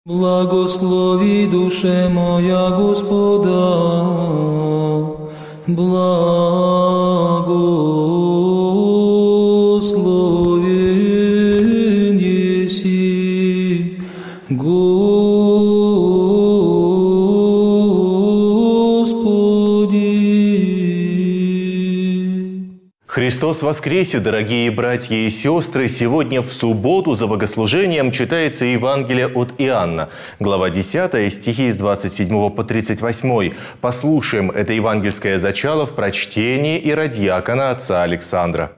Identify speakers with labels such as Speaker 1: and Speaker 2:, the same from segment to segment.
Speaker 1: Благослови, душе моя, Господа, благословен еси, Господи.
Speaker 2: Христос воскресе, дорогие братья и сестры! Сегодня в субботу за богослужением читается Евангелие от Иоанна, глава 10, стихи с 27 по 38. Послушаем это евангельское зачало в прочтении иродиакона отца Александра.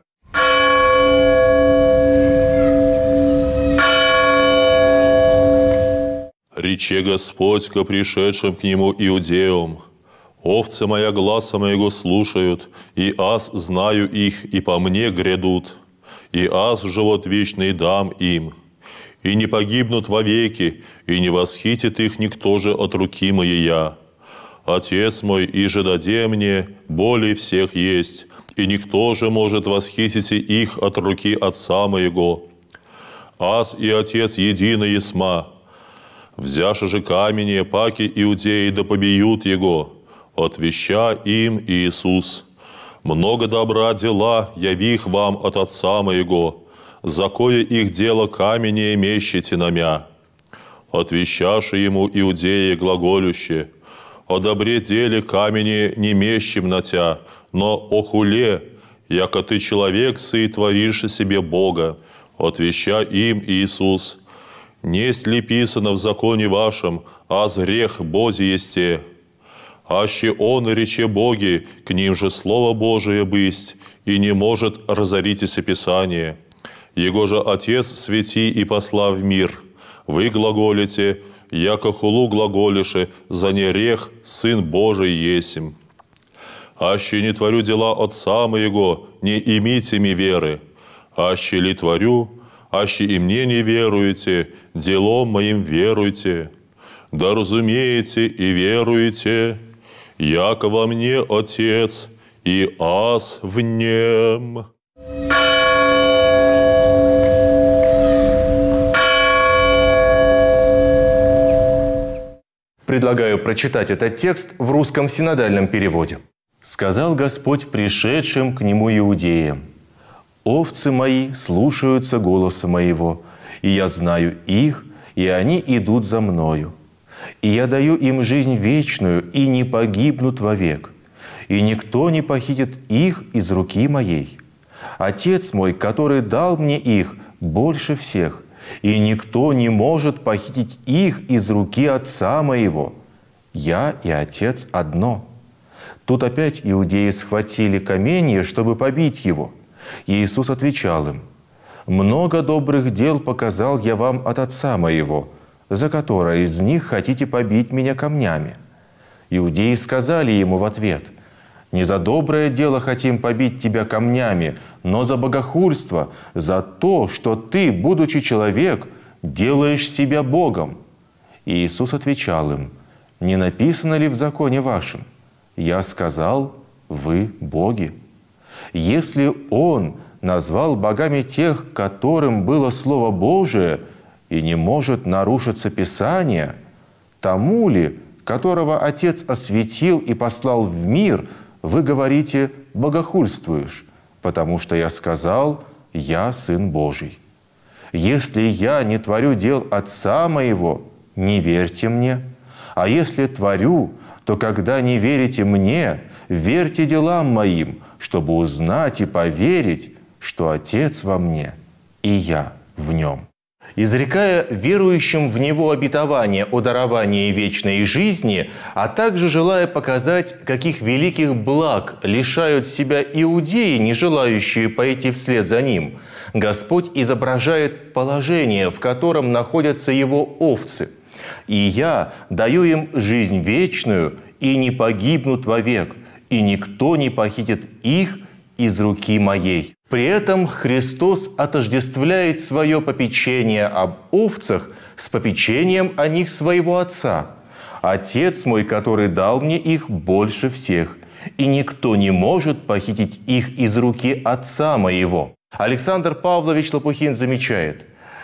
Speaker 3: «Рече Господь ко пришедшим к Нему иудеям: овцы моя гласа моего слушают, и аз знаю их, и по мне грядут, и аз живот вечный дам им, и не погибнут вовеки, и не восхитит их никто же от руки моей. Отец мой иже даде мне более всех есть, и никто же может восхитить их от руки Отца моего. Аз и Отец едино есма. Взяши же камень, паки иудеи да побиют его, отвеща им Иисус: много добра дела явих вам от Отца моего, за кое их дело камени мещите на мя. Отвещаши ему иудеи глаголюще: о добре деле камени не мещим на тя, но о хуле, яко ты человек сый творишь себе Бога. Отвеща им Иисус: несть ли писано в законе вашем, аз грех Бози есте? Аще он рече Боги, к ним же Слово Божие бысть, и не может разоритесь Писание. Его же Отец свети и посла в мир. Вы глаголите, яко хулу глаголише, за нерех Сын Божий есим. Аще не творю дела Отца моего, не имите ми веры. Аще ли творю, аще и мне не веруете, делом моим веруйте. Да разумеете и веруете, яко во мне Отец, и аз в нем».
Speaker 2: Предлагаю прочитать этот текст в русском синодальном переводе. «Сказал Господь пришедшим к Нему иудеям: овцы мои слушаются голоса моего, и я знаю их, и они идут за мною. И я даю им жизнь вечную, и не погибнут вовек, и никто не похитит их из руки моей. Отец мой, который дал мне их, больше всех, и никто не может похитить их из руки Отца моего. Я и Отец одно». Тут опять иудеи схватили каменья, чтобы побить его. Иисус отвечал им: «Много добрых дел показал я вам от Отца моего, за которое из них хотите побить меня камнями». Иудеи сказали ему в ответ: «Не за доброе дело хотим побить тебя камнями, но за богохульство, за то, что ты, будучи человек, делаешь себя Богом». И Иисус отвечал им: «Не написано ли в законе вашем: я сказал, вы боги? Если Он назвал богами тех, которым было Слово Божие, и не может нарушиться Писание, тому ли, которого Отец осветил и послал в мир, вы говорите: богохульствуешь, потому что я сказал, я Сын Божий? Если я не творю дел Отца моего, не верьте мне, а если творю, то когда не верите мне, верьте делам моим, чтобы узнать и поверить, что Отец во мне, и я в Нем». Изрекая верующим в Него обетование о даровании вечной жизни, а также желая показать, каких великих благ лишают себя иудеи, не желающие пойти вслед за Ним, Господь изображает положение, в котором находятся Его овцы. «И я даю им жизнь вечную, и не погибнут вовек, и никто не похитит их из руки моей». При этом Христос отождествляет свое попечение об овцах с попечением о них своего Отца. «Отец мой, который дал мне их, больше всех, и никто не может похитить их из руки Отца моего». Александр Павлович Лопухин замечает: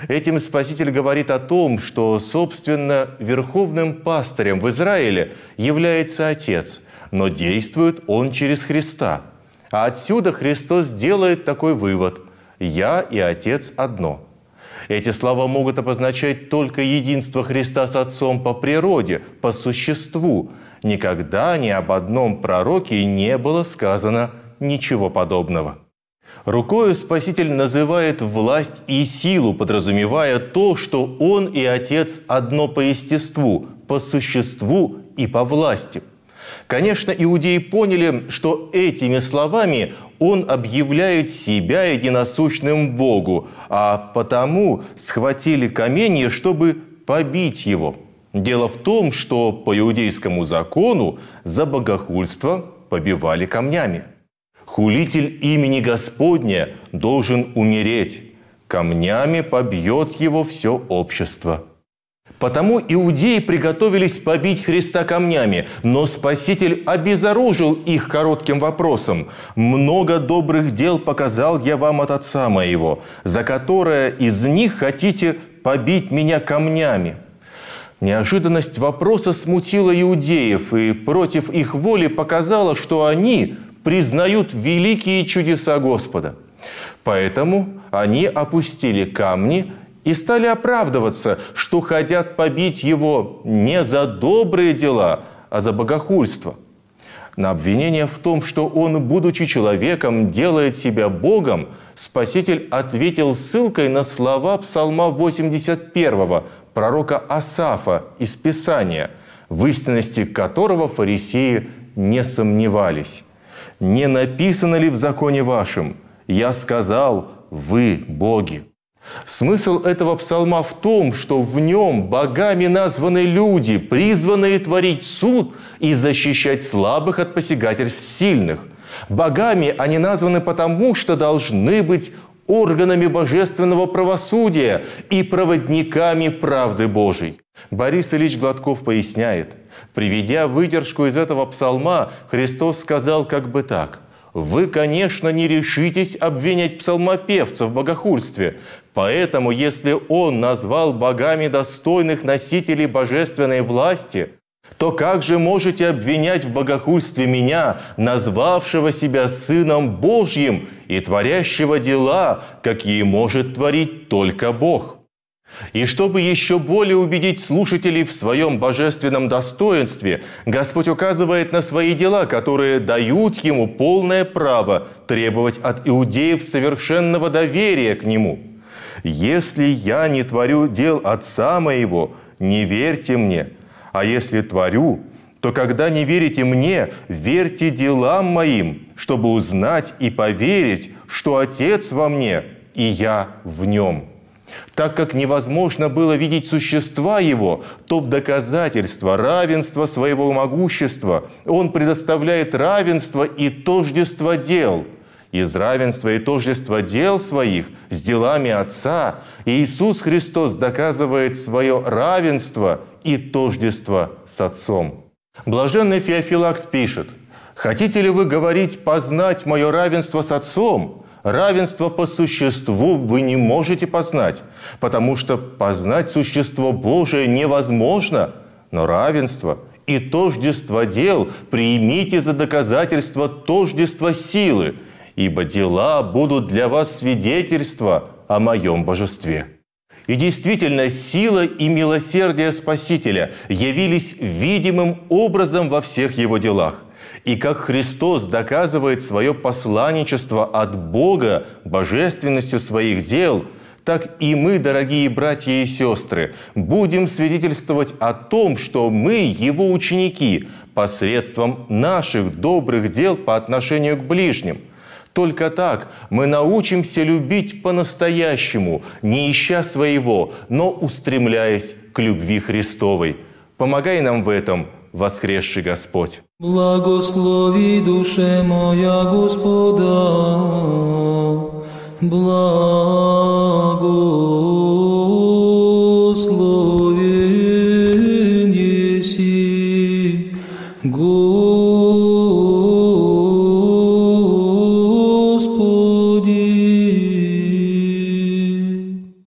Speaker 2: Этим Спаситель говорит о том, что, собственно, верховным пастырем в Израиле является Отец, но действует Он через Христа. А отсюда Христос делает такой вывод: «Я и Отец одно». Эти слова могут обозначать только единство Христа с Отцом по природе, по существу. Никогда ни об одном пророке не было сказано ничего подобного. Рукою Спаситель называет власть и силу, подразумевая то, что Он и Отец одно по естеству, по существу и по власти. Конечно, иудеи поняли, что этими словами Он объявляет себя единосущным Богу, а потому схватили каменья, чтобы побить Его. Дело в том, что по иудейскому закону за богохульство побивали камнями. Хулитель имени Господня должен умереть. Камнями побьет его все общество. Потому иудеи приготовились побить Христа камнями, но Спаситель обезоружил их коротким вопросом: «Много добрых дел показал я вам от Отца моего, за которое из них хотите побить меня камнями». Неожиданность вопроса смутила иудеев и против их воли показала, что они признают великие чудеса Господа. Поэтому они опустили камни и стали оправдываться, что хотят побить Его не за добрые дела, а за богохульство. На обвинение в том, что Он, будучи человеком, делает себя Богом, Спаситель ответил ссылкой на слова Псалма 81 пророка Асафа из Писания, в истинности которого фарисеи не сомневались. «Не написано ли в законе вашем? Я сказал, вы боги». Смысл этого псалма в том, что в нем богами названы люди, призванные творить суд и защищать слабых от посягательств сильных. Богами они названы потому, что должны быть органами божественного правосудия и проводниками правды Божией. Борис Ильич Гладков поясняет: приведя выдержку из этого псалма, Христос сказал как бы так: «Вы, конечно, не решитесь обвинять псалмопевца в богохульстве, поэтому, если он назвал богами достойных носителей божественной власти, то как же можете обвинять в богохульстве меня, назвавшего себя Сыном Божьим и творящего дела, какие может творить только Бог?» И чтобы еще более убедить слушателей в своем божественном достоинстве, Господь указывает на свои дела, которые дают Ему полное право требовать от иудеев совершенного доверия к Нему. «Если я не творю дел Отца моего, не верьте мне, а если творю, то когда не верите мне, верьте делам моим, чтобы узнать и поверить, что Отец во мне, и я в Нем». Так как невозможно было видеть существа Его, то в доказательство равенства своего могущества Он предоставляет равенство и тождество дел. Из равенства и тождества дел своих с делами Отца Иисус Христос доказывает свое равенство и тождество с Отцом. Блаженный Феофилакт пишет: «Хотите ли вы говорить познать мое равенство с Отцом? Равенство по существу вы не можете познать, потому что познать существо Божие невозможно, но равенство и тождество дел примите за доказательство тождества силы, ибо дела будут для вас свидетельство о моем божестве». И действительно, сила и милосердие Спасителя явились видимым образом во всех Его делах. И как Христос доказывает свое посланничество от Бога божественностью своих дел, так и мы, дорогие братья и сестры, будем свидетельствовать о том, что мы Его ученики посредством наших добрых дел по отношению к ближним. Только так мы научимся любить по-настоящему, не ища своего, но устремляясь к любви Христовой. Помогай нам в этом, воскресший Господь.
Speaker 1: Благослови душе моя Господа, благо.